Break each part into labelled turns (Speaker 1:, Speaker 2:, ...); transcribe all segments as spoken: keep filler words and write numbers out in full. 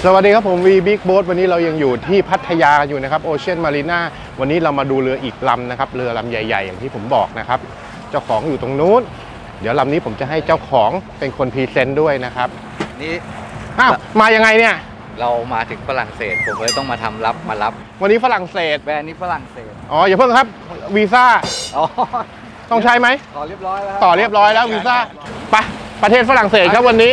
Speaker 1: สวัสดีครับผมวีบิ๊กโบ๊ทวันนี้เรายังอยู่ที่พัทยาอยู่นะครับโอเชียนมารีนาวันนี้เรามาดูเรืออีกลำนะครับเรือลำใหญ่ๆอย่างที่ผมบอกนะครับเจ้าของอยู่ตรงนู้นเดี๋ยวลำนี้ผมจะให้เจ้าของเป็นคนพรีเซนต์ด้วยนะครับ
Speaker 2: นี่
Speaker 1: อ้าวมายังไงเนี่ย
Speaker 2: เรามาถึงฝรั่งเศสผมเลยต้องมาทำรับมารับ
Speaker 1: วันนี้ฝรั่งเศส
Speaker 2: แบรนด์นี้ฝรั่งเศส
Speaker 1: อ๋ออย่าเพิ่งครับวีซ่า
Speaker 2: อ๋อ
Speaker 1: ต้องใช้ไหม
Speaker 2: ต่อเรียบร้อยแล้ว
Speaker 1: ต่อเรียบร้อยแล้ววีซ่าไปประเทศฝรั่งเศสครับวันนี้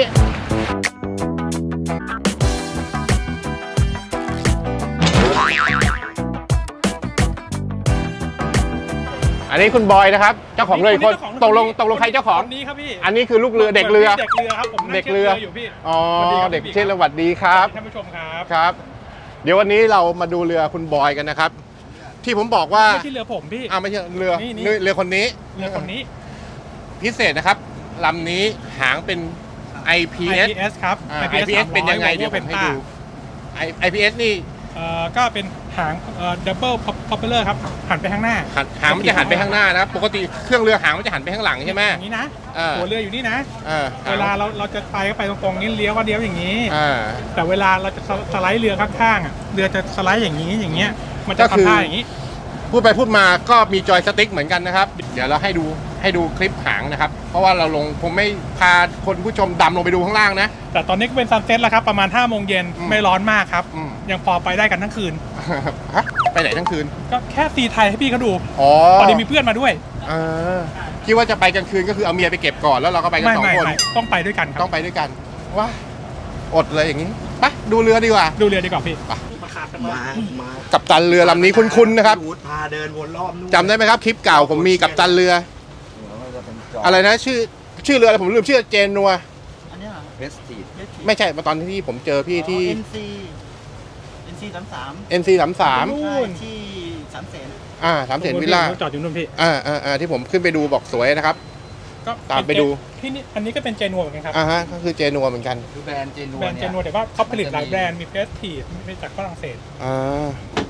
Speaker 1: อันนี้คุณบอยนะครับเจ้าของเรือคนตกลงตกลงใครเจ้าของ
Speaker 3: นี้ครับพี่
Speaker 1: อันนี้คือลูกเรือเด็กเรือ
Speaker 3: เด็กเรือครับผม
Speaker 1: เด็กเรือ
Speaker 3: อยู่พี่
Speaker 1: อ๋อเด็กเช่นสวัสดีครับ
Speaker 3: ท่านผู้ชมครับ
Speaker 1: ครับเดี๋ยววันนี้เรามาดูเรือคุณบอยกันนะครับที่ผมบอกว่า
Speaker 3: ไม่ใช่เรือผมพี่
Speaker 1: อ้าวไม่ใช่เรือเรือคนนี้
Speaker 3: เรือคนนี้
Speaker 1: พิเศษนะครับลำนี้หางเป็น ไอ พี เอส
Speaker 3: ครับ
Speaker 1: ไอ พี เอส เป็นยังไงเดี๋ยวผมให้ดู ไอ พี เอส นี่
Speaker 3: ก็เป็นหางดับเบิลพ็อปเปอร์ครับหันไปข้างหน้า
Speaker 1: หางมันจะหันไปข้างหน้านะครับปกติเครื่องเรือหางมันจะหันไปข้างหลังใช่ไหม
Speaker 3: อย่างนี้นะหัวเรืออยู่นี่นะเวลาเราเราจะไปก็ไปตรงๆนี้เลี้ยวก็เลี้ยวอย่างนี้แต่เวลาเราจะสไลด์เรือข้างๆอ่ะเรือจะสไลด์อย่างนี้อย่างเงี้ยมันจะทำท่าอย่างนี้
Speaker 1: พูดไปพูดมาก็มีจอยสติ๊กเหมือนกันนะครับเดี๋ยวเราให้ดูให้ดูคลิปหางนะครับเพราะว่าเราลงผมไม่พาคนผู้ชมดำลงไปดูข้างล่างนะ
Speaker 3: แต่ตอนนี้ก็เป็นซันเซ็ตแล้วครับประมาณห้าโมงเย็นไม่ร้อนมากครับยังพอไปได้กันทั้งคืน
Speaker 1: ไปไหนทั้งคืน
Speaker 3: ก็แค่ตีไทยให้พี่เขาดู
Speaker 1: อ๋อ
Speaker 3: พอดีมีเพื่อนมาด้วย
Speaker 1: คิดว่าจะไปกลางคืนก็คือเอาเมียไปเก็บก่อนแล้วเราก็ไปกันสองคน
Speaker 3: ต้องไปด้วยกัน
Speaker 1: ต้องไปด้วยกันว้าอดเลยอย่างนี้ไปดูเรือดีกว่า
Speaker 3: ดูเรือดีกว่าพี่
Speaker 1: มากับตันเรือลำนี้คุ้นๆนะครับ
Speaker 4: พาเดินวนรอบ
Speaker 1: จำได้ไหมครับคลิปเก่าผมมีกับตันเรืออะไรนะชื่อชื่อเรืออะไรผมลืมชื่อเจนนัว
Speaker 4: อันนี้เวสตีด
Speaker 1: ไม่ใช่ตอนที่ผมเจอพี่ที่
Speaker 4: เอ็น ซี เอ็น ซี สามสาม
Speaker 1: เอ็น ซี สามสาม
Speaker 4: ที่สามเสน
Speaker 1: อ่าสามเสนวิลล่า
Speaker 3: จอดอยู่นู่นพี่
Speaker 1: อ่าอ่าอ่าที่ผมขึ้นไปดูบอกสวยนะครับก็ตามไปดู
Speaker 3: ที่นี่อันนี้ก็เป็นเจนัวเหมือนกันครับ
Speaker 1: อ่าฮะก็คือเจนัวเหมือนกัน
Speaker 2: คือแบรนด์เจนัว
Speaker 3: แบรนด์เจนัวแต่ว่าเขาผลิตหลายแบรนด์มีเพสทีมาจากฝรั่งเศส
Speaker 1: อ่า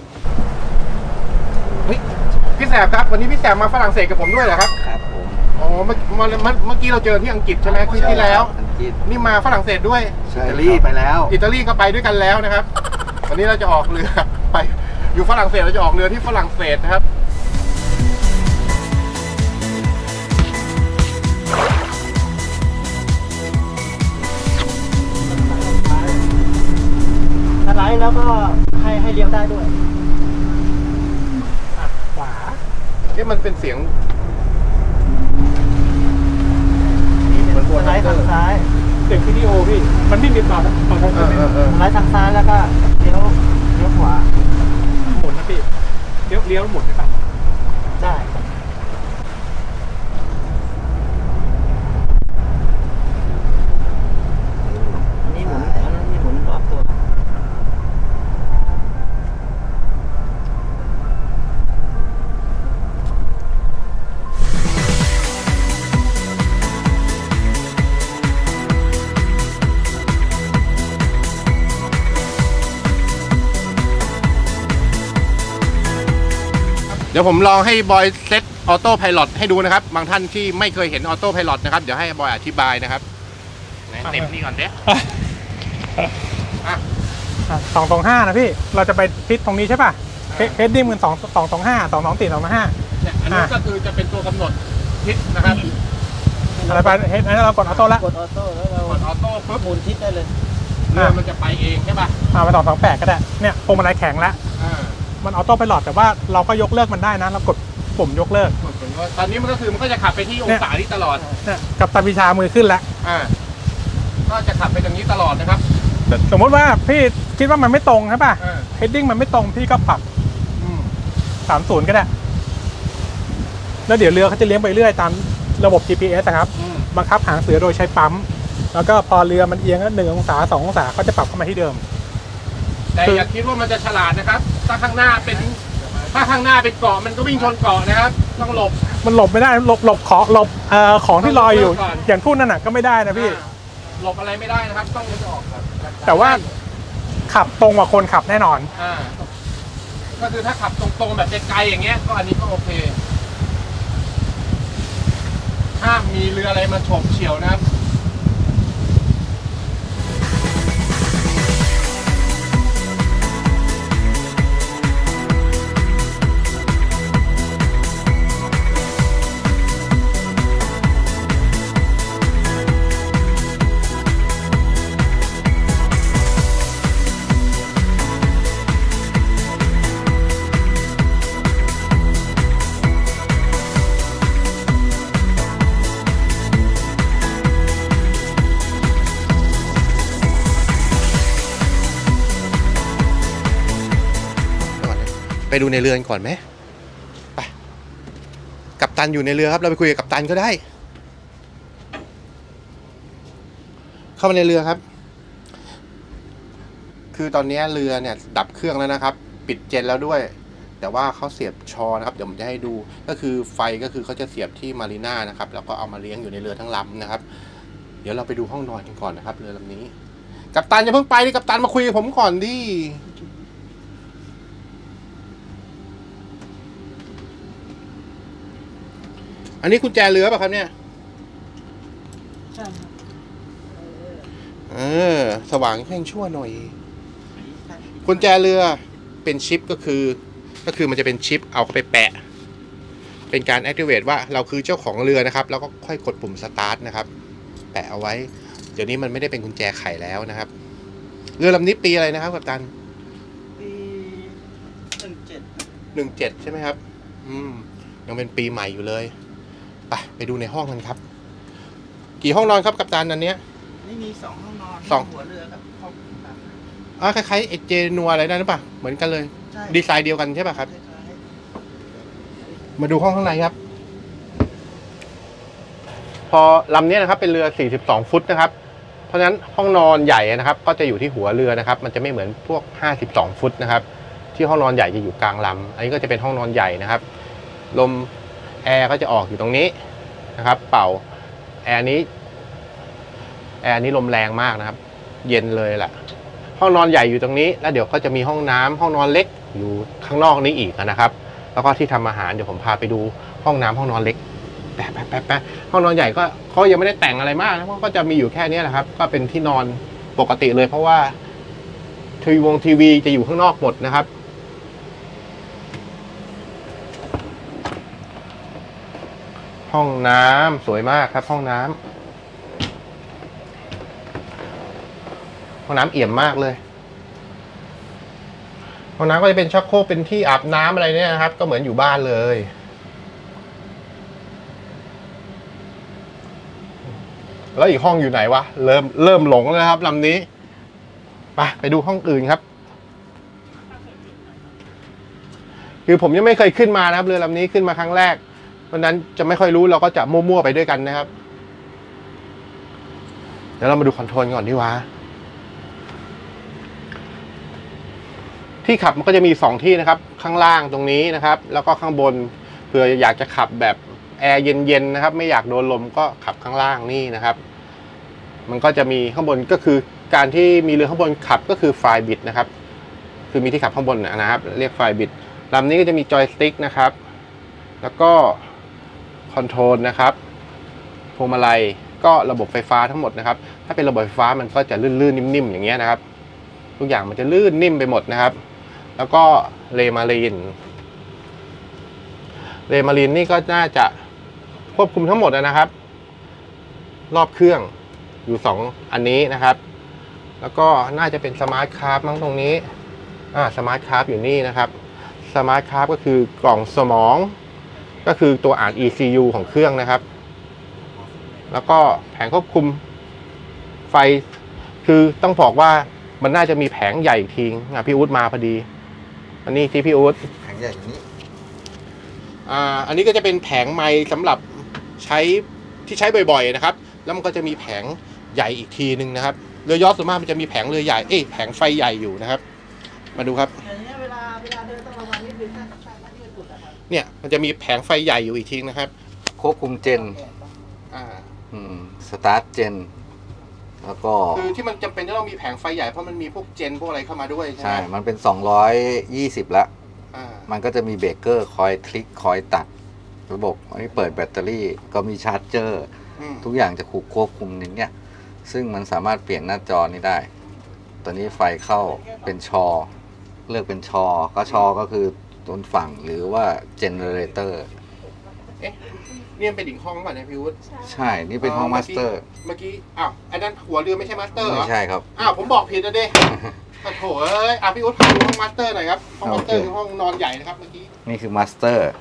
Speaker 1: เฮ้ยพี่แสบครับวันนี้พี่แสบมาฝรั่งเศสกับผมด้วยเหรอครับ
Speaker 2: ครับผม
Speaker 1: อ๋อเมื่อเมื่อกี้เราเจอที่อังกฤษใช่ไหมที่ที่แล้วนี่มาฝรั่งเศสด้วย
Speaker 2: อิตาลีไปแล้ว
Speaker 1: อิตาลีก็ไปด้วยกันแล้วนะครับวันนี้เราจะออกเรือไปอยู่ฝรั่งเศสเราจะออกเรือที่ฝรั่งเศสนะครับ
Speaker 4: สไลด์แล้วก็ให้ให้เลี้ยวได้ด้วย
Speaker 1: ขวาเอ๊ะมันเป็นเสียง
Speaker 4: สไลด์ทางซ้าย
Speaker 3: เสียงวิดีโอพี่มันไม่มีปรับปรับ
Speaker 4: สไลด์ทางซ้ายแล้วก็เลี้ยวเลี้ยวขวา
Speaker 3: หมุนนะพี่เลี้ยวเลี้ยวหมุนได้ป่ะ
Speaker 4: ได้อันนี้หมุนอันนี้หมุนรอบตัว
Speaker 1: เดี๋ยวผมลองให้บอยเซตออโต้ไพลอตให้ดูนะครับบางท่านที่ไม่เคยเห็นออโต้ไพลอตนะครับเดี๋ยวให้บอยอธิบายนะครับเต็มนี่ก่อนเด้
Speaker 3: สองสองห้านะพี่เราจะไปพิษตรงนี้ใช่ป่ะเพชรดิ้งมันสองสองสองห้าสองสองสี่สองห้า
Speaker 1: เนี่ยอันนี้ก็คือจะเป็นตัวกำหนดพิษนะครับ
Speaker 3: อะไรไปเห็นอันนี้เรากดออโต้แล้ว
Speaker 4: กดออโต้แล้วเรา
Speaker 1: กดออโต้ปุ๊บ
Speaker 4: หมุนทิศได้เลย
Speaker 1: เรือมันจะไปเองใช่ป่ะ
Speaker 3: อ่าไปสองสองแปดก็ได้เนี่ยพวงมาลัยแข็งแล้วมันออโต้ไพลอตแต่ว่าเราก็ยกเลิกมันได้นะเรากดปุ่มยกเลิก
Speaker 1: ตอนนี้มันก็คือมันก็จะขับไปที่องศาที่ตลอด
Speaker 3: เนี่ยกับตาพิชามือขึ้นแล้ว
Speaker 1: อ่าก็จะขับไปตรงนี้ตลอดนะครับ
Speaker 3: สมมติว่าพี่คิดว่ามันไม่ตรงใช่ป่ะเฮดดิ้งมันไม่ตรงพี่ก็ปรับสามศูนย์ก็ได้แล้วเดี๋ยวเรือเขาจะเลี้ยงไปเรื่อยตามระบบ จี พี เอส นะครับบังคับหางเสือโดยใช้ปั๊มแล้วก็พอเรือมันเอียงหนึ่งองศาสององศาเขาจะปรับเข้ามาที่เดิม
Speaker 1: แต่อย่าคิดว่ามันจะฉลาดนะครับถ้าข้างหน้าเป็นถ้าข้างหน้าเป็นเกาะมันก็วิ่งชนเกาะนะครับต้องหลบ
Speaker 3: มันหลบไม่ได้หลบหลบขอหลบเอ่อของที่ลอยอยู่อย่างทุ่นนั่นน่ะก็ไม่ได้นะพี่
Speaker 1: หลบอะไรไม่ได้นะครับต้องจะออก
Speaker 3: แต่ว่าขับตรงกว่าคนขับแน่นอน
Speaker 1: อ่าก็คือถ้าขับตรงๆแบบไกลๆอย่างเงี้ยก็อันนี้ก็โอเคห้ามมีเรืออะไรมาโฉบเฉี่ยวนะครับไปดูในเรือก่อนไหมไปกัปตันอยู่ในเรือครับเราไปคุยกับกัปตันก็ได้เข้ามาในเรือครับคือตอนนี้เรือเนี่ยดับเครื่องแล้วนะครับ ปิดเจนแล้วด้วยแต่ว่าเขาเสียบชอนะครับเดี๋ยวผมจะให้ดูก็คือไฟก็คือเขาจะเสียบที่มารีน่านะครับแล้วก็เอามาเลี้ยงอยู่ในเรือทั้งลำนะครับเดี๋ยวเราไปดูห้องนอนกันก่อนนะครับเรือลำนี้กัปตันอย่าเพิ่งไปดิกัปตันมาคุยกับผมก่อนดิอันนี้กุญแจเรือป่ะครับเนี่ย
Speaker 4: ใช่ครับ
Speaker 1: เออสว่างแค่ชั่วหน่อยกุญแจเรือเป็นชิปก็คือก็คือมันจะเป็นชิปเอาเข้าไปแปะเป็นการ activate ว่าเราคือเจ้าของเรือนะครับแล้วก็ค่อยกดปุ่ม start นะครับแปะเอาไว้เดี๋ยวนี้มันไม่ได้เป็นกุญแจไขแล้วนะครับเรือลำนี้ปีอะไรนะครับกัปตัน
Speaker 4: ปีหนึ่งเจ็ด
Speaker 1: หนึ่งเจ็ดใช่ไหมครับอืมยังเป็นปีใหม่อยู่เลยไปไปดูในห้องกันครับกี่ห้องนอนครับกัปตันอันเนี้ย
Speaker 4: นี่มีสองห้องนอน
Speaker 1: สอง
Speaker 4: หัวเรือกับห้องต่าง
Speaker 1: อ๋อคล้ายๆเอเจนัวอะไรนั่นหรือเปล่าเหมือนกันเลยดีไซน์เดียวกันใช่ป่ะครับมาดูห้องข้างในครับพอลำนี้นะครับเป็นเรือสี่สิบสองฟุตนะครับเพราะฉะนั้นห้องนอนใหญ่นะครับก็จะอยู่ที่หัวเรือนะครับมันจะไม่เหมือนพวกห้าสิบสองฟุตนะครับที่ห้องนอนใหญ่จะอยู่กลางลำอันนี้ก็จะเป็นห้องนอนใหญ่นะครับลมแอร์ก็จะออกอยู่ตรงนี้นะครับเป่าแอร์นี้แอร์นี้ลมแรงมากนะครับเย็นเลยแหละห้องนอนใหญ่อยู่ตรงนี้แล้วเดี๋ยวก็จะมีห้องน้ำห้องนอนเล็กอยู่ข้างนอกนี้อีกนะครับแล้วก็ที่ทำอาหารเดี๋ยวผมพาไปดูห้องน้ำห้องนอนเล็กแป๊บแป๊บแป๊บแป๊บห้องนอนใหญ่ก็เขายังไม่ได้แต่งอะไรมากนะก็จะมีอยู่แค่นี้แหละครับก็เป็นที่นอนปกติเลยเพราะว่าทีวีวงทีวีจะอยู่ข้างนอกหมดนะครับห้องน้ำสวยมากครับห้องน้ำห้องน้ำเอี่ยมมากเลยห้องน้ำก็จะเป็นชักโครกเป็นที่อาบน้ำอะไรเนี่ยนะครับก็เหมือนอยู่บ้านเลยแล้วอีกห้องอยู่ไหนวะเริ่มเริ่มหลงแล้วครับลำนี้ไปไปดูห้องอื่นครับคือผมยังไม่เคยขึ้นมานะครับเรือลำนี้ขึ้นมาครั้งแรกเพราะนั้นจะไม่ค่อยรู้เราก็จะมั่วๆไปด้วยกันนะครับเดี๋ยวเรามาดูคอนโทรลก่อนดีกว่าที่ขับมันก็จะมีสองที่นะครับข้างล่างตรงนี้นะครับแล้วก็ข้างบนเผื่ออยากจะขับแบบแอร์เย็นๆนะครับไม่อยากโดนลมก็ขับข้างล่างนี่นะครับมันก็จะมีข้างบนก็คือการที่มีเรือข้างบนขับก็คือไฟบิดนะครับคือมีที่ขับข้างบนนะครับเรียกไฟบิดลำนี้ก็จะมีจอยสติ๊กนะครับแล้วก็คอนโทรลนะครับพวงมาลัยก็ระบบไฟฟ้าทั้งหมดนะครับถ้าเป็นระบบไฟฟ้ามันก็จะลื่นๆนิ่มๆอย่างเงี้ยนะครับทุกอย่างมันจะลื่นนิ่มไปหมดนะครับแล้วก็เลมารีนเลมารีนนี่ก็น่าจะควบคุมทั้งหมดนะครับรอบเครื่องอยู่สองอันนี้นะครับแล้วก็น่าจะเป็นสมาร์ทคาร์บมั้งตรงนี้อ่าสมาร์ทคาร์บอยู่นี่นะครับสมาร์ทคาร์บก็คือกล่องสมองก็คือตัวอ่าน อี ซี ยู ของเครื่องนะครับแล้วก็แผงควบคุมไฟคือต้องบอกว่ามันน่าจะมีแผงใหญ่อีกทีอ่ะพี่อุ๊ดมาพอดีอันนี้ที่พี่อุ๊ด
Speaker 2: แผงใหญ่อย่างนี้
Speaker 1: อ่าอันนี้ก็จะเป็นแผงไม้สำหรับใช้ที่ใช้บ่อยๆนะครับแล้วมันก็จะมีแผงใหญ่อีกทีนึงนะครับเรือยอชต์ส่วนมากมันจะมีแผงเรือใหญ่เอ้ยแผงไฟใหญ่อยู่นะครับมาดูครับ
Speaker 4: เวลาเวลาเดินต้องระวังนิดนึงนะยืดสุดนะครับ
Speaker 1: เนี่ยมันจะมีแผงไฟใหญ่อยู่อีกทีนะครับ
Speaker 2: ควบคุมเจน
Speaker 1: อ่า
Speaker 2: อืมสตาร์ทเจนแล้วก็
Speaker 1: คือที่มันจำเป็นจะต้องมีแผงไฟใหญ่เพราะมันมีพวกเจนพวกอะไรเข้ามาด้วยใช่ไหม
Speaker 2: ใช่มันเป็นสองร้อยยี่สิบแล้วมันก็จะมีเบรกเกอร์คอยคลิกคอยตัดระบบอันนี้เปิดแบตเตอรี่ก็มีชาร์จเจอร์ทุกอย่างจะถูกควบคุมอย่างเงี้ยซึ่งมันสามารถเปลี่ยนหน้าจอนี้ได้ตอนนี้ไฟเข้าเป็นชอเลือกเป็นชอก็ชอก็คือต้นฝั่งหรือว่าเจเนเรเตอร์
Speaker 1: เอ๊ะนี่เป็นอีกห้องป่ะเนี่ยพี่วุฒิ
Speaker 2: ใช่นี่เป็นห้องมาสเตอร์
Speaker 1: เมื่อกี้อ้าวอันนั้นหัวเรือไม่ใช่มาสเตอร์เหรอ
Speaker 2: ไม่ใช่ครับ
Speaker 1: อ้าวผมบอกผิดแล้วเด้โอ้โหเอ้ยอ่ะพี่วุฒิพาดูห้องมาสเตอร์หน่อยครับห้องมาสเตอร์คือห้องนอนใหญ่นะครับเมื่อกี้
Speaker 2: นี่คือมาสเตอร์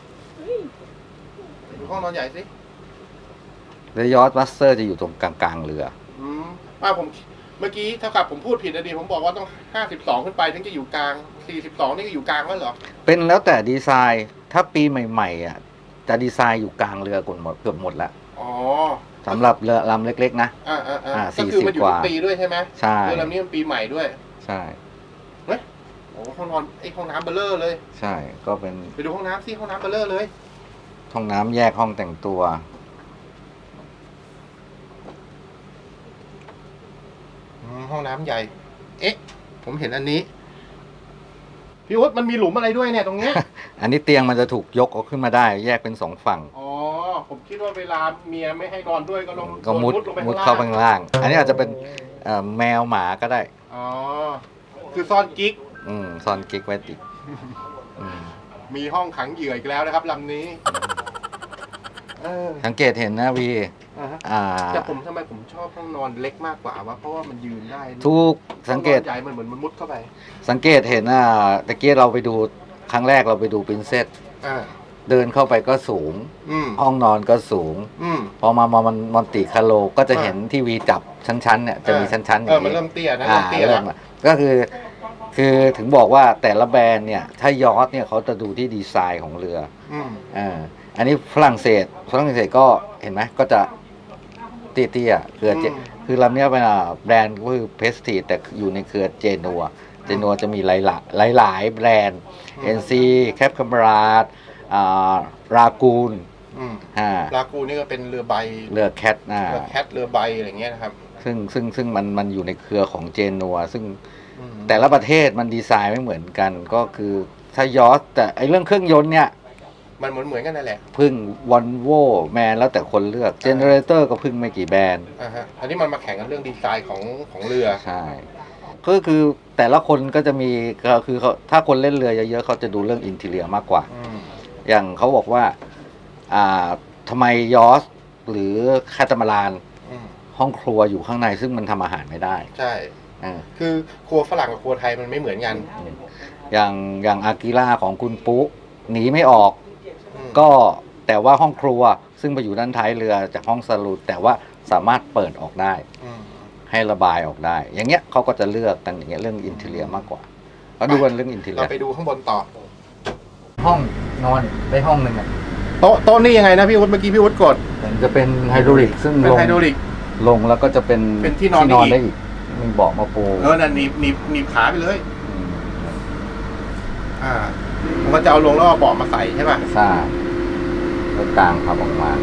Speaker 1: ดูห้องนอนใหญ่สิ
Speaker 2: เรือยอชต์มาสเตอร์จะอยู่ตรงกลางๆเรือ
Speaker 1: อืมอ่าผมเมื่อกี้เท่ากับผมพูดผิดนะดีผมบอกว่าต้องห้าสิบสองขึ้นไปถึงจะอยู่กลางสี่สิบสองนี่ก็อยู่กลางแล้วเหรอ
Speaker 2: เป็นแล้วแต่ดีไซน์ถ้าปีใหม่ๆอ่ะจะดีไซน์อยู่กลางเรือก่อนหมดเกือบหมดแล้วอ๋อสำหรับเรือลำเล็กๆนะ
Speaker 1: อ่าอ่าอ่าก็คือมันอยู่ปีด้วยใช่ไหม
Speaker 2: ใช่
Speaker 1: เรือลำนี้มันปีใหม่ด้วย
Speaker 2: ใช่
Speaker 1: เฮ้ยโอ้ห้องนอนไอห้องน้ำเบลเลอร์เลย
Speaker 2: ใช่ก็เป็น
Speaker 1: ไปดูห้องน้ำสิห้องน้ำเบลเลอร์เลย
Speaker 2: ห้องน้ำแยกห้องแต่งตัว
Speaker 1: ห้องน้ำใหญ่เอ๊ะผมเห็นอันนี้พี่อุ๊ดมันมีหลุมอะไรด้วยเนี่ยตรงนี้
Speaker 2: อันนี้เตียงมันจะถูกยกออกขึ้นมาได้แยกเป็นสองฝั่ง
Speaker 1: อ๋อผมคิดว่าเวลาเมียไม่ให้นอนด้วยก็ลง
Speaker 2: ก็มุดมุดเข้าไปข้างล่างอันนี้อาจจะเป็นแมวหมาก็ได้
Speaker 1: อ๋อคือซ่อนกิ๊ก
Speaker 2: อืมซ่อนกิ๊กไว้ติด
Speaker 1: มีห้องขังเหยื่ออีกแล้วนะครับลำนี้
Speaker 2: สังเกตเห็นนะวี
Speaker 1: แต่ผมทำไมผมชอบห้องนอนเล็กมากกว่าวะเพราะว่ามันยืนได้
Speaker 2: ทุกสังเกต
Speaker 1: ใหญ่มันเหมือนมันมุดเข้าไป
Speaker 2: สังเกตเห็นอ่ะตะเกียเราไปดูครั้งแรกเราไปดูปรินเซสเดินเข้าไปก็สูงห้องนอนก็สูงพอมามามันมอนติคาโลก็จะเห็นที่วีจับชั้นๆเนี่ยจะมีชั้นๆอย่าง
Speaker 1: นี้มันเริ่มเตี้ยนะเริ่มเตี้ยแล้ว
Speaker 2: ก็คือคือถึงบอกว่าแต่ละแบรนด์เนี่ยถ้ายอทเนี่ยเขาจะดูที่ดีไซน์ของเรืออ่าอันนี้ฝรั่งเศสฝรั่งเศสก็เห็นไหมก็จะเตี้ยๆเครือเจคือลำนี้เป็นแบรนด์ก็คือเพสตีแต่อยู่ในเครือเจนัวเจนัวจะมีหลายๆหลายๆแบรนด์ เอ็น ซี แคปคาร์ราดรากูน
Speaker 1: รากูนนี่ก็เป็นเรือใบ
Speaker 2: เรือแคทนะ
Speaker 1: เรือแคทเรือใบอะไรเงี้ยนะครับ
Speaker 2: ซึ่งซึ่งซึ่งมันมันอยู่ในเครือของเจนัวซึ่งแต่ละประเทศมันดีไซน์ไม่เหมือนกันก็คือถ้ายอสแต่ไอเรื่องเครื่องยนต์เนี่ย
Speaker 1: มันเหมือนเหมือนกันนั่นแหละ
Speaker 2: พึ่งวอลโวแมนแล้วแต่คนเลือกเจเนเรเตอร์ก็พึ่งไม่กี่แบรนด์
Speaker 1: อ่าฮะอันนี้มันมาแข่งกันเรื่องดีไซน์ของของเรือ
Speaker 2: ใช่ก็คือแต่ละคนก็จะมีก็คือเขาถ้าคนเล่นเรือเยอะๆเขาจะดูเรื่องอินทีเรียมากกว่าอย่างเขาบอกว่าอ่าทำไมยอสหรือคาตามาลานห้องครัวอยู่ข้างในซึ่งมันทำอาหารไม่ได้
Speaker 1: ใช่คือครัวฝรั่งกับครัวไทยมันไม่เหมือนกัน
Speaker 2: อย่างอย่างอากิล่าของคุณปุ๊หนีไม่ออกก็แต่ว่าห้องครัวซึ่งไปอยู่ด้านท้ายเรือจากห้องสลูดแต่ว่าสามารถเปิดออกได้ให้ระบายออกได้อย่างเงี้ยเขาก็จะเลือกกันอย่างเงี้ยเรื่องอินทีเรียมากกว่าเขาดูกันเรื่องอินทีเรีย
Speaker 1: เราไปดูข้างบนต่อ
Speaker 2: ห้องนอนได้ห้องหนึ่งอ่ะ
Speaker 1: โต๊ะโต๊ะนี่ยังไงนะพี่วุฒิเมื่อกี้พี่วุฒิกด
Speaker 2: มันจะเป็นไฮดรอลิกซึ่ง
Speaker 1: เป็นไฮดรอลิก
Speaker 2: ลงแล้วก็จะเป็น
Speaker 1: เป็นที่นอน
Speaker 2: ได้อีกมีเบาะมาปู
Speaker 1: เออนั่นหนีบหนีบหนีบขาไปเลยอ่ามันก็จะเอาลงแล้วเอาเบาะมาใส่ใช่ป่ะ
Speaker 2: ใช่ตรงกลางพับออกมา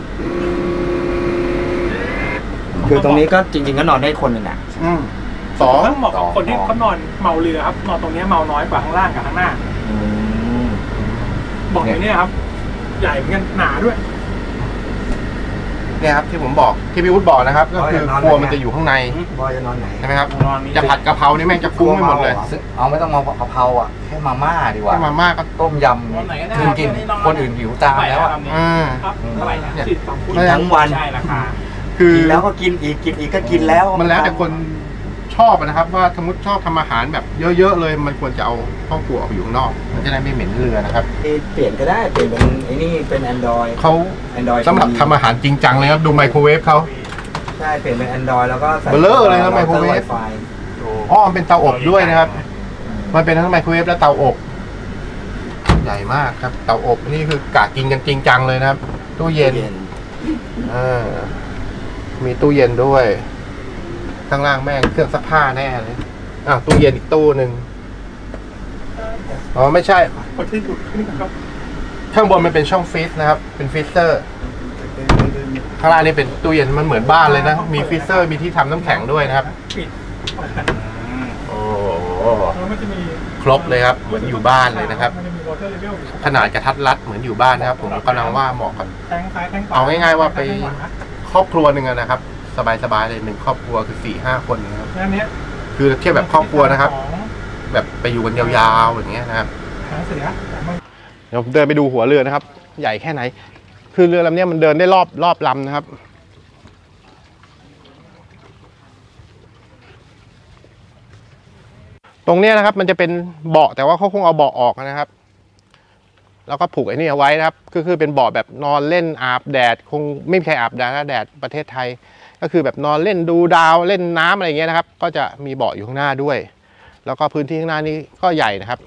Speaker 4: คือตรงนี้ก็จริงๆก็นอนได้คนหนึ่งอ่ะ
Speaker 3: สองเหมาะกับคนที่เขานอนเมาเรือครับนอนตรงนี้เมาน้อยกว่าข้างล่างกับข้างหน้าบอกอย่างนี้ครับใหญ่เหมือนกันหนาด้วย
Speaker 1: เนี่ยครับที่ผมบอกที่พี่วุฒิบอกนะครับก็คือครัวมันจะอยู่ข้างใน
Speaker 4: บอยจะนอนไหน
Speaker 1: ใช่ไหมครับจะผัดกะเพรานี่แม่งจะฟุ้งไปหมดเลย
Speaker 2: เอาไม่ต้องมากะเพราอ่ะแค่มาม่าดีกว่า
Speaker 1: แค่มาม่าก็
Speaker 2: ต้มยำกินกินคนอื่นหิวตามแล้วอ่ะ
Speaker 3: เท่าไหร่นะ
Speaker 4: กินทั้งวันใช่ราคาคือแล้วก็กินอีกกินอีกก็กินแล้ว
Speaker 1: มันแล้วแต่คนชอบนะครับว่าสมมติชอบทำอาหารแบบเยอะๆเลยมันควรจะเอาห้องครัวออกอยู่ข้างนอกมันจะได้ไม่เหม็นเรือนะครับ
Speaker 4: เปลี่ยนก็ได้เปลี่ยนเป็นไอ้นี่เป็น Android
Speaker 1: เขา
Speaker 4: Android
Speaker 1: สำหรับทำอาหารจริงจังเลยครับดูไมโครเวฟเขา
Speaker 4: ใช่เปลี่ยนเป็น Android แล้วก็
Speaker 1: ใส่เบลเลอร์เลยครับไมโครเวฟอ๋อมันเป็นเตาอบด้วยนะครับมันเป็นทั้งไมโครเวฟและเตาอบใหญ่มากครับเตาอบนี่คือกะกินกันจริงจังเลยนะครับตู้เย็นอ่ามีตู้เย็นด้วยข้างล่างแม่งเครื่องซักผ้าแน่เลยอ้าวตู้เย็นอีกตู้หนึ่งอ๋อไม่ใช่ข้างบนมันเป็นช่องฟรีซนะครับเป็นฟรีเซอร์ข้างล่างนี่เป็นตู้เย็นมันเหมือนบ้านเลยนะมีฟรีเซอร์มีที่ทำน้ำแข็งด้วยนะครับโอ้ครบเลยครับเหมือนอยู่บ้านเลยนะครับขนาดกระทัดรัดเหมือนอยู่บ้านนะครับผมกำลังว่าเหมาะกับเอาง่ายๆว่าไปครอบครัวหนึ่งนะครับสบายๆเลยหนึ่งครอบครัวคือสี่ห้าคนนะครับคือเทียบแบบครอบครัวนะครับแบบไปอยู่กันยาวๆอย่างเงี้ยนะครับเดี๋ยวเดินไปดูหัวเรือนะครับใหญ่แค่ไหนคือเรือลำนี้มันเดินได้รอบรอบลำนะครับตรงเนี้ยนะครับมันจะเป็นเบาะแต่ว่าเขาคงเอาเบาะออกนะครับแล้วก็ผูกไอ้นี่เอาไว้นะครับก็คือเป็นเบาะแบบนอนเล่นอาบแดดคงไม่ใช่อาบแดดนะแดดประเทศไทยก็คือแบบนอนเล่นดูดาวเล่นน้ำอะไรเงี้ยนะครับก็จะมีเบาะอยู่ข้างหน้าด้วยแล้วก็พื้นที่ข้างหน้านี้ก็ใหญ่นะครับ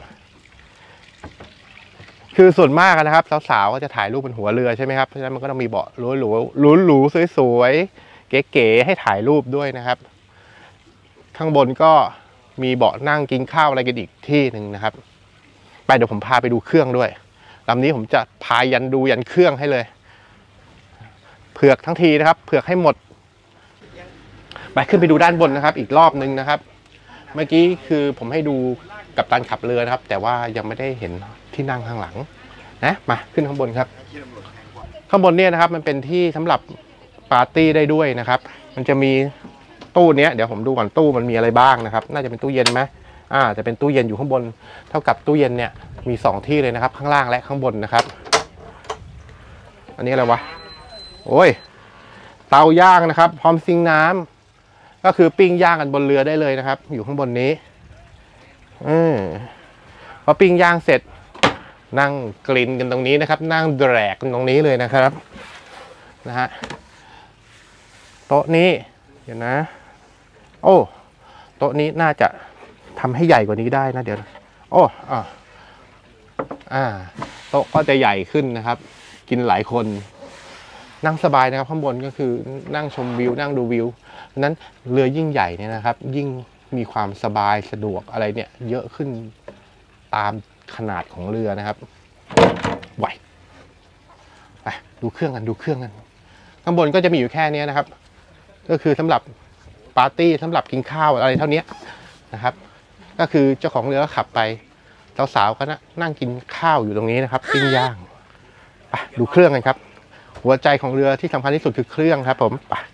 Speaker 1: คือส่วนมากนะครับสาวๆก็จะถ่ายรูปบนหัวเรือใช่ไหมครับเพราะฉะนั้นมันก็ต้องมีเบาะหรูๆหรูๆสวยๆเก๋ๆให้ถ่ายรูปด้วยนะครับข้างบนก็มีเบาะนั่งกินข้าวอะไรกันอีกที่หนึ่งนะครับไปเดี๋ยวผมพาไปดูเครื่องด้วยลำนี้ผมจะพายันดูยันเครื่องให้เลยเผือกทั้งทีนะครับเผือกให้หมดไปขึ้นไปดูด้านบนนะครับอีกรอบนึงนะครับเมื่อกี้คือผมให้ดูกัปตันขับเรือนะครับแต่ว่ายังไม่ได้เห็นที่นั่งข้างหลังนะมาขึ้นข้างบนครับข้างบนเนี่ยนะครับมันเป็นที่สำหรับปาร์ตี้ได้ด้วยนะครับมันจะมีตู้เนี้ยเดี๋ยวผมดูก่อนตู้มันมีอะไรบ้างนะครับน่าจะเป็นตู้เย็นไหมอ่าจะเป็นตู้เย็นอยู่ข้างบนเท่ากับตู้เย็นเนี่ยมีสองที่เลยนะครับข้างล่างและข้างบนนะครับอันนี้อะไรวะโอ้ยเตาย่างนะครับพร้อมซิงค์น้ำก็คือปิ้งย่างกันบนเรือได้เลยนะครับอยู่ข้างบนนี้อืมพอปิ้งย่างเสร็จนั่งกลิ่นกันตรงนี้นะครับนั่งแดกกันตรงนี้เลยนะครับนะฮะโต๊ะนี้เดี๋ยวนะโอ้โต๊ะนี้น่าจะทำให้ใหญ่กว่านี้ได้นะเดี๋ยวโอ้อ่าอ่าโต๊ะก็จะใหญ่ขึ้นนะครับกินหลายคนนั่งสบายนะครับข้างบนก็คือนั่งชมวิวนั่งดูวิวนั้นเรือยิ่งใหญ่เนี่ยนะครับยิ่งมีความสบายสะดวกอะไรเนี่ยเยอะขึ้นตามขนาดของเรือนะครับไหวไปดูเครื่องกันดูเครื่องกันข้างบนก็จะมีอยู่แค่นี้นะครับก็คือสำหรับปาร์ตี้สำหรับกินข้าวอะไรเท่านี้นะครับก็คือเจ้าของเรือก็ขับไปสาวๆก็นั่งกินข้าวอยู่ตรงนี้นะครับปิ้งย่างไปดูเครื่องกันครับหัวใจของเรือที่สำคัญที่สุดคือเครื่องครับผมไป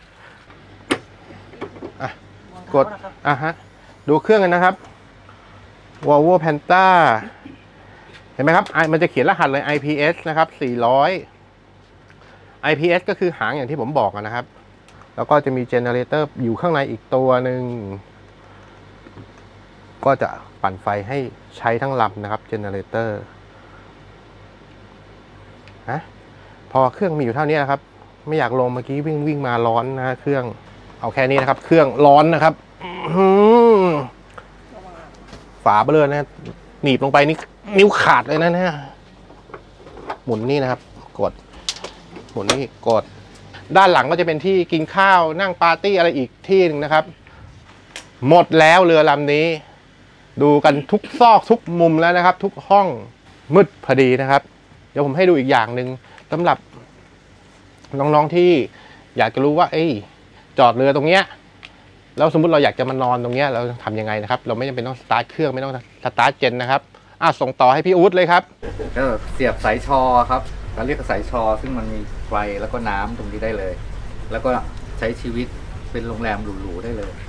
Speaker 1: อ่ะกดอ่ะฮะดูเครื่องกันนะครับ Volvo Penta เห็นไหมครับมันจะเขียนรหัสเลย ไอ พี เอส นะครับสี่ร้อย ไอ พี เอส ก็คือหางอย่างที่ผมบอกนะครับแล้วก็จะมีเจเนเรเตอร์อยู่ข้างในอีกตัวหนึ่งก็จะปั่นไฟให้ใช้ทั้งลำนะครับเจเนเรเตอร์นะพอเครื่องมีอยู่เท่านี้นะครับไม่อยากลงเมื่อกี้วิ่งวิ่งมาร้อนนะเครื่องเอาแค่นี้นะครับเครื่องร้อนนะครับฝาเบลอนะหนีบลงไปนี่นิ้วขาดเลยนะเนี่ยหมุนนี่นะครับกดหมุนนี่กดด้านหลังก็จะเป็นที่กินข้าวนั่งปาร์ตี้อะไรอีกที่หนึ่งนะครับหมดแล้วเรือลำนี้ดูกันทุกซอกทุกมุมแล้วนะครับทุกห้องมืดพอดีนะครับเดี๋ยวผมให้ดูอีกอย่างหนึ่งสำหรับน้องๆที่อยากจะรู้ว่าเอ้ยจอดเรือตรงเนี้ยแล้วสมมุติเราอยากจะมานอนตรงเนี้ยเราทำยังไงนะครับเราไม่จำเป็นต้องสตาร์ทเครื่องไม่ต้องสตาร์ทเจนนะครับอ่ะส่งต่อให้พี่อู๊ดเลยครับ
Speaker 2: ก็เสียบสายชอครับเราเรียกสายชอซึ่งมันมีไฟแล้วก็น้ำตรงนี้ได้เลยแล้วก็ใช้ชีวิตเป็นโรงแรมหรูๆได้เลย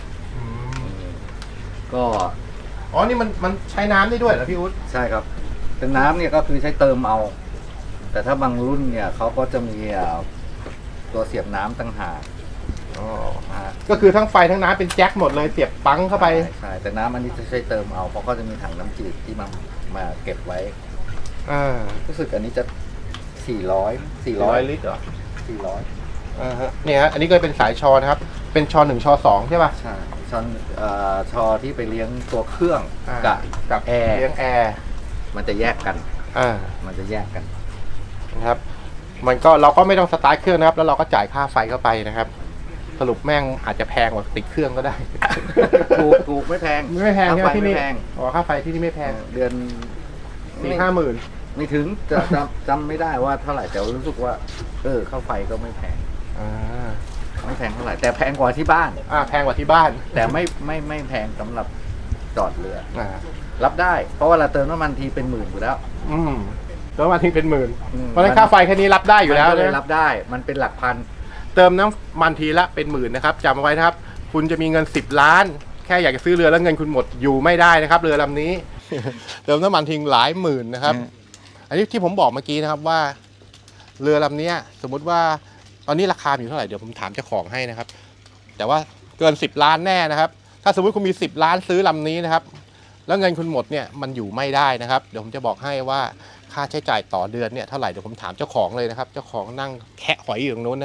Speaker 2: ก็
Speaker 1: อ๋อนี่มันมันใช้น้ำได้ด้วยเหรอพี่อุ๊ด
Speaker 2: ใช่ครับแต่น้ำเนี่ยก็คือใช้เติมเอาแต่ถ้าบางรุ่นเนี่ยเขาก็จะมีตัวเสียบน้ำตั้งหาก
Speaker 1: อ๋อก็คือทั้งไฟทั้งน้ำเป็นแจ็คหมดเลยเสียบปั๊งเข้าไป
Speaker 2: ใช่แต่น้ำอันนี้จะใช้เติมเอาเพราะก็จะมีถังน้ำจืดที่มามาเก็บไว้
Speaker 1: อ่า
Speaker 2: รู้สึกอันนี้จะสี่ร้อย สี่ร้อยลิตรเหรอสี่ร้อย
Speaker 1: อ่าฮะเนี่ยฮะอันนี้ก็เป็นสายชอนะครับเป็นชอหนึ่งชอสองใช่ป่ะ
Speaker 2: ใช่ชอเอ่อชอที่ไปเลี้ยงตัวเครื่องกับ
Speaker 1: กับ
Speaker 2: แอร์
Speaker 1: เลี้ยงแอร์
Speaker 2: มันจะแยกกัน
Speaker 1: อ่า
Speaker 2: มันจะแยกกัน
Speaker 1: นะครับมันก็เราก็ไม่ต้องสตาร์ทเครื่องนะครับแล้วเราก็จ่ายค่าไฟเข้าไปนะครับสรุปแม่งอาจจะแพงกว่าติดเครื่องก็ได้
Speaker 2: ถูกถูกไม่แพง
Speaker 1: ไม่แพงที่นี่อ๋อค่าไฟที่นี่ไม่แพง
Speaker 2: เดือน
Speaker 1: สี่ห้าหมื่น
Speaker 2: ไม่ถึงจะจำจำไม่ได้ว่าเท่าไหร่แต่รู้สึกว่าเออค่าไฟก็ไม่แพง
Speaker 1: อ่า
Speaker 2: ไม่แพงเท่าไหร่แต่แพงกว่าที่บ้าน
Speaker 1: อ่าแพงกว่าที่บ้าน
Speaker 2: แต่ไม่ไม่ไม่แพงสำหรับจอดเรืออ่ารับได้เพราะว่าเราเติมน้ำมันทีเป็นหมื่นอยู่แล้ว
Speaker 1: อืมเติมน้ำมันทีเป็นหมื่นเพราะฉะนั้นค่าไฟแค่นี้รับได้อยู่แล้ว
Speaker 2: เลยรับได้มันเป็นหลักพัน
Speaker 1: เติมน้ำมันทีละเป็นหมื่นนะครับจำเอาไว้นะครับคุณจะมีเงินสิบล้านแค่อยากจะซื้อเรือแล้วเงินคุณหมดอยู่ไม่ได้นะครับเรือลำนี้ เติมน้ำมันทิ้งหลายหมื่นนะครับอันนี้ที่ผมบอกเมื่อกี้นะครับว่าเรือลำนี้สมมุติว่าตอนนี้ราคาอยู่เท่าไหร่เดี๋ยวผมถามเจ้าของให้นะครับแต่ว่าเกินสิบล้านแน่นะครับถ้าสมมุติคุณมีสิบล้านซื้อลำนี้นะครับแล้วเงินคุณหมดเนี่ยมันอยู่ไม่ได้นะครับเดี๋ยวผมจะบอกให้ว่าค่าใช้จ่ายต่อเดือนเนี่ยเท่าไหร่เดี๋ยวผมถามเจ้าของเลยนะครับเจ้าของนั่งแคะหอยอยู่ตรงนู้นนะครับ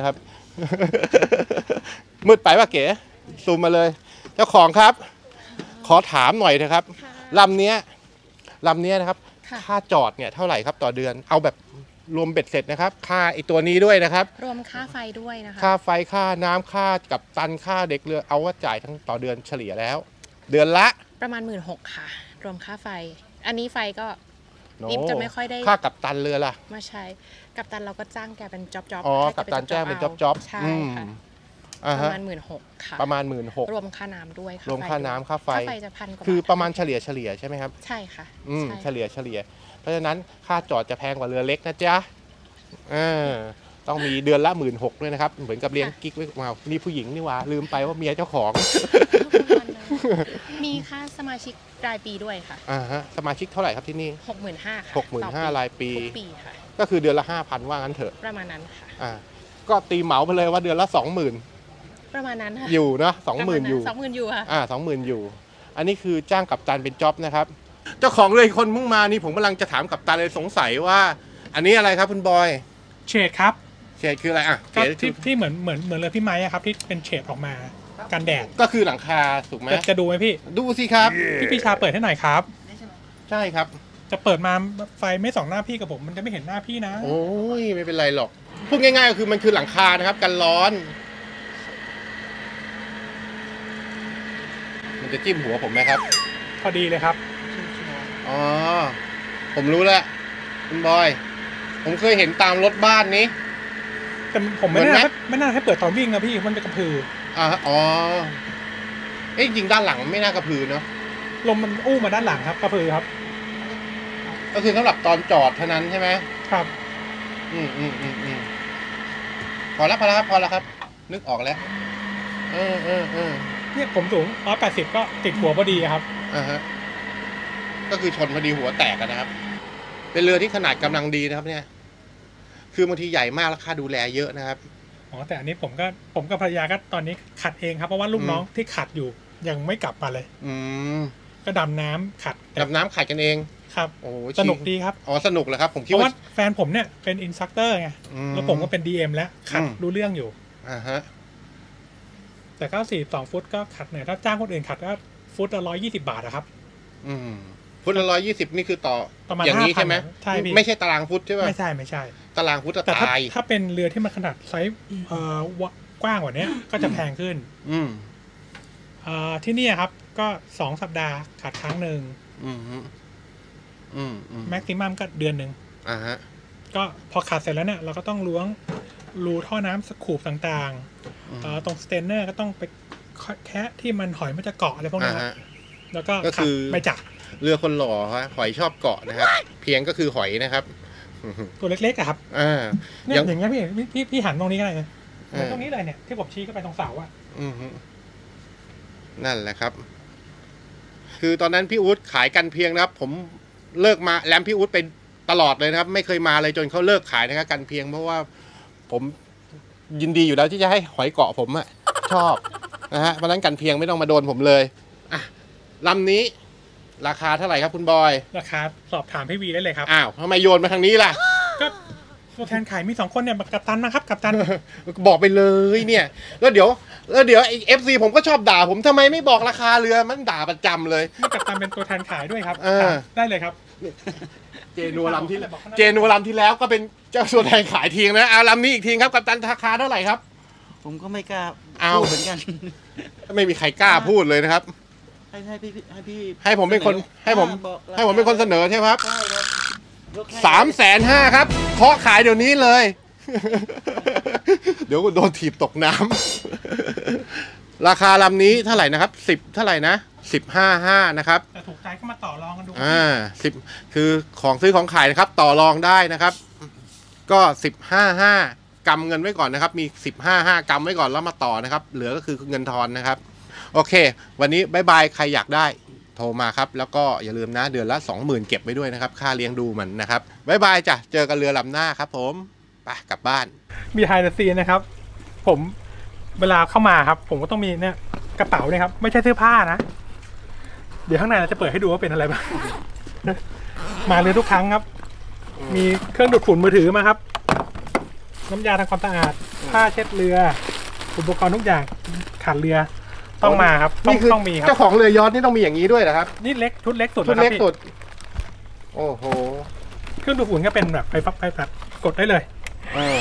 Speaker 1: มืดไปป่ะเก๋ซูมมาเลยเจ้าของครับ ขอถามหน่อยนะครับลำเนี้ยลำเนี้ยนะครับค่าจอดเนี่ยเท่าไหร่ครับต่อเดือนเอาแบบรวมเบ็ดเสร็จนะครับค่าไอตัวนี้ด้วยนะครับ
Speaker 5: รวมค่าไฟด้วยนะคะ
Speaker 1: ค่าไฟค่าน้ำค่ากับตันค่าเด็กเรือเอาว่าจ่ายทั้งต่อเดือนเฉลี่ยแล้ว เดือนละ
Speaker 5: ประมาณหมื่นหกค่ะรวมค่าไฟอันนี้ไฟก็อิมจะไม่ค่อยได้
Speaker 1: ค่ากับตันเรือล่ะ
Speaker 5: ไม่ใช่กับตันเราก็จ้างแกเป็นจ็อบจ็อบ
Speaker 1: อ๋อกับตันแจ้งเป็นจ็อบจ็อบ
Speaker 5: ใช่ค่ะประมาณหมื่นหกค่ะ
Speaker 1: ประมาณหมื่นหก
Speaker 5: รวมค่าน้ำด้วย
Speaker 1: รวมค่าน้ำค่าไฟ
Speaker 5: ไฟจะพันกว่า
Speaker 1: คือประมาณเฉลี่ยเฉลี่ยใช่ไหมครับ
Speaker 5: ใช่ค่ะ
Speaker 1: อืมเฉลี่ยเฉลี่ยเพราะฉะนั้นค่าจอดจะแพงกว่าเรือเล็กนะจ๊ะอ่าต้องมีเดือนละหมื่นหกด้วยนะครับเหมือนกับเลี้ยงกิ๊กไว้มานี่ผู้หญิงนี่หว่าลืมไปว่าเมียเจ้าของ
Speaker 5: มีค่าสมาชิกรายปีด้วยค่ะ
Speaker 1: อ่าฮะสมาชิกเท่าไหร่ครับที่นี่
Speaker 5: หกหมื่นห้าค่ะ
Speaker 1: หกหมื่นห้ารายปี
Speaker 5: ปีค่ะ
Speaker 1: ก็คือเดือนละห้าพันว่างั้นเถอะ
Speaker 5: ประมาณนั้นค่ะ
Speaker 1: อ่าก็ตีเหมาไปเลยว่าเดือนละสองหมื่น
Speaker 5: ประมาณนั้นค่ะ
Speaker 1: อยู่นะสองหมื่นอยู่
Speaker 5: สองหมื่นอยู่ค่ะ
Speaker 1: อ่าสองหมื่นอยู่อันนี้คือจ้างกัปตันเป็นจ็อบนะครับเจ้าของเรือคนมุ่งมานี่ผมกำลังจะถามกัปตันเลยสงสัยว่าอันนี้อะไรครับคุณบอย
Speaker 3: เฉดครับ
Speaker 1: เฉดคืออะไรอ่ะ
Speaker 3: ที่ที่เหมือนเหมือนเหมือนเรือพี่ไม้อะครับที่เป็นเฉดออกมากันแดด
Speaker 1: ก็คือหลังคาถูกไหม
Speaker 3: จะดูไหมพี่
Speaker 1: ดูสิครับ
Speaker 3: พี่ปีชาเปิดให้หน่อยครับ
Speaker 1: ใช่ครับ
Speaker 3: จะเปิดมาไฟไม่ส่องหน้าพี่กับผมมันจะไม่เห็นหน้าพี่นะ
Speaker 1: โอ้ยไม่เป็นไรหรอกพูดง่ายๆก็คือมันคือหลังคานะครับกันร้อนมันจะจิ้มหัวผมไหมครับ
Speaker 3: พอดีเลยครับ
Speaker 1: อ๋อผมรู้แล้วคุณบอยผมเคยเห็นตามรถบ้านนี้
Speaker 3: แต่ผมไม่น่าไม่น่าให้เปิดตอนวิ่งนะพี่มันเป็นกระพือ
Speaker 1: อ่าอ๋อเอ๊ะจริงด้านหลังไม่น่ากระพือเนาะ
Speaker 3: ลมมันอู้มาด้านหลังครับกระพือครับ
Speaker 1: ก็คือสำหรับตอนจอดเท่านั้นใช่ไหม
Speaker 3: ครับ
Speaker 1: อืมอืมอืมอืมพอแล้วพอแล้วครับพอแล้วครับนึกออกแล้วเออเออเออ
Speaker 3: เนี่ยผมสูงร้อยแปดสิบก็ติดหัวพอดีครับ
Speaker 1: อ่าฮะก็คือชนพอดีหัวแตกกันนะครับเป็นเรือที่ขนาดกำลังดีนะครับเนี่ยคือบางทีใหญ่มากแล้วค่าดูแลเยอะนะครับ
Speaker 3: อ๋อแต่อันนี้ผมก็ผมกับภรรยาก็ตอนนี้ขัดเองครับเพราะว่าลูกน้องที่ขัดอยู่ยังไม่กลับมาเลย
Speaker 1: อืม
Speaker 3: ก็ดำน้ำขัด
Speaker 1: ดำน้ำขัดกันเอง
Speaker 3: ครับโอ้สนุกดีครับ
Speaker 1: อ๋อสนุกเหรอครับผมคิด
Speaker 3: ว่าแฟนผมเนี่ยเป็นอินสตรัคเตอร์ไงแล้วผมก็เป็น ดี เอ็ม แล้วขัดรู้เรื่องอยู่
Speaker 1: อ่าฮะ
Speaker 3: แต่ก็สี่สองฟุตก็ขัดหน่อยถ้าจ้างคนอื่นขัดก็ฟุตละร้อยยี่สิบบาทนะครับ
Speaker 1: อืมฟุตละร้อยยี่สิบนี่คือต่ออย่างนี้ใช่ไหม
Speaker 3: ใช่
Speaker 1: ไม่ใช่ตารางฟุตใช่ไหม
Speaker 3: ไม่ใช่ไม่ใช่
Speaker 1: ตารางฟุตจะตาย
Speaker 3: ถ้าเป็นเรือที่มันขนาดไซส์เอ่อกว้างกว่านี้ก็จะแพงขึ้น
Speaker 1: อืม
Speaker 3: อ่าที่นี่ครับก็สองสัปดาห์ขัดครั้งหนึ่ง
Speaker 1: อืมอืม
Speaker 3: แม็กซิมัมก็เดือนหนึ่ง
Speaker 1: อ่าฮะ
Speaker 3: ก็พอขัดเสร็จแล้วเนี่ยเราก็ต้องล้วงรูท่อน้ำสกูปต่างๆตรงสเตนเนอร์ก็ต้องไปแคะที่มันหอยมันจะเกาะอะไรพวกนี้แล้วก็
Speaker 1: ก็คือ
Speaker 3: ไม่จับ
Speaker 1: เรือคนหล่อฮะหอยชอบเกาะนะครับเพียงก็คือหอยนะครับ
Speaker 3: ตัวเล็กๆอะครับ
Speaker 1: อ่า
Speaker 3: อย่างอย่างเงี้ยพี่พี่พี่หันตรงนี้ก็ได้นะตรงนี้เลยเนี่ยที่ผมชี้เข้าไปตรงเสาอะ
Speaker 1: นั่นแหละครับคือตอนนั้นพี่อุ๊ดขายกันเพียงนะครับผมเลิกมาแลมพี่อุ๊ดไปตลอดเลยนะครับไม่เคยมาเลยจนเขาเลิกขายนะครับกันเพียงเพราะว่าผมยินดีอยู่แล้วที่จะให้หอยเกาะผมอะชอบนะฮะเพราะนั้นกันเพียงไม่ต้องมาโดนผมเลยอ่ะลำนี้ราคาเท่าไหร่ครับคุณบอย
Speaker 3: ราคาสอบถามพี่วีได้เลยครับ
Speaker 1: อ้าวทำไมโยนมาทางนี้ล่ะ
Speaker 3: ก็ตัวแทนขายมีสองคนเนี่ยกัปตันนะครับกัปตัน
Speaker 1: บอกไปเลยเนี่ยแล้วเดี๋ยวแล้วเดี๋ยวไอเอฟซีผมก็ชอบด่าผมทำไมไม่บอกราคาเรือมันด่าประจำเลย
Speaker 3: นี่กัปตันเป็นตัวแทนขายด้วยครับได้เลยครับ
Speaker 1: เจนัวลำที่เจนัวลำที่แล้วก็เป็นเจ้าตัวแทนขายทีนะเอาลำนี้อีกทีครับกัปตันราคาเท่าไหร่ครับ
Speaker 4: ผมก็ไม่กล้า
Speaker 1: พู
Speaker 4: ดเหมือนกัน
Speaker 1: ไม่มีใครกล้าพูดเลยนะครับ
Speaker 4: ให้ให้พี่ให้พี่
Speaker 1: ให้ผมเป็นคนให้ผมให้ผมเป็นคนเสนอใช่ไหมครับสามแสนห้าครับเคาะขายเดี๋ยวนี้เลยเดี๋ยวโดนถีบตกน้ำราคาลำนี้เท่าไหร่นะครับสิบเท่าไหร่นะสิบห้าห้านะครับ
Speaker 3: แต่ถูกใจก็มาต่อรองกันดู
Speaker 1: อ่าสิบคือของซื้อของขายนะครับต่อรองได้นะครับก็สิบห้าห้ากำเงินไว้ก่อนนะครับมีสิบห้าห้ากำไว้ก่อนแล้วมาต่อนะครับเหลือก็คือเงินทอนนะครับโอเควันนี้บายบายใครอยากได้โทรมาครับแล้วก็อย่าลืมนะเดือนละ สองหมื่น เก็บไว้ด้วยนะครับค่าเลี้ยงดูมันนะครับบายบายจ้ะเจอกันเรือลำหน้าครับผมไปกลับบ้าน
Speaker 3: มีไฮเดอร์ซีนะครับผมเวลาเข้ามาครับผมก็ต้องมีเนี่ยกระเป๋าเนี่ยครับไม่ใช่เสื้อผ้านะเดี๋ยวข้างในเราจะเปิดให้ดูว่าเป็นอะไรบ้างมาเรือทุกครั้งครับมีเครื่องดูดฝุ่นมือถือมาครับน้ำยาทำความสะอาดผ้าเช็ดเรือ อุปกรณ์ทุกอย่างขาดเรือต้องมาครับต้อง
Speaker 1: นี่คือ
Speaker 3: ต้องมีครับ
Speaker 1: เจ้าของเรือยอชต์นี่ต้องมีอย่างนี้ด้วยเหรอครับ
Speaker 3: นี่เล็กชุดเล็กสุด
Speaker 1: ชุด
Speaker 3: นะค
Speaker 1: เล็
Speaker 3: รับ
Speaker 1: ก
Speaker 3: พี่
Speaker 1: สุดโอ้โห
Speaker 3: เครื่องดูดฝุ่นก็เป็นแบบไฟฟ้าไฟตัดกดได้เลย
Speaker 1: เออ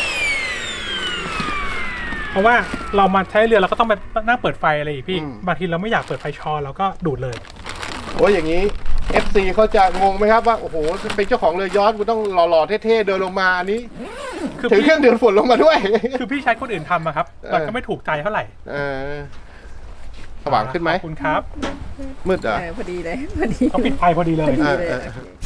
Speaker 3: เพราะว่าเรามาใช้เรือเราก็ต้องไปนั่งเปิดไฟอะไรอีกพี่บางทีเราไม่อยากเปิดไฟชอเราก็ดูดเลย
Speaker 1: โอ้ยอย่างนี้ เอฟ ซี เขาจะงงไหมครับว่าโอ้โหเป็นเจ้าของเรือยอชต์กูต้องหล่อๆเท่ๆเดินลงมาอันนี้
Speaker 3: คือ
Speaker 1: ถือ
Speaker 3: พี่
Speaker 1: เครื่องดูดฝุ่นลงมาด้วย
Speaker 3: คือพี่ใช้คนอื่นทำอะครับมันก็ไม่ถูกใจเท่าไหร่
Speaker 1: เออสว่างขึ้นไหม
Speaker 3: ขอบคุณครับ
Speaker 1: มืดเหรอ
Speaker 6: เออพอดีเลยพอดี
Speaker 3: เขาปิดไฟพอดีเลย
Speaker 1: เออเออ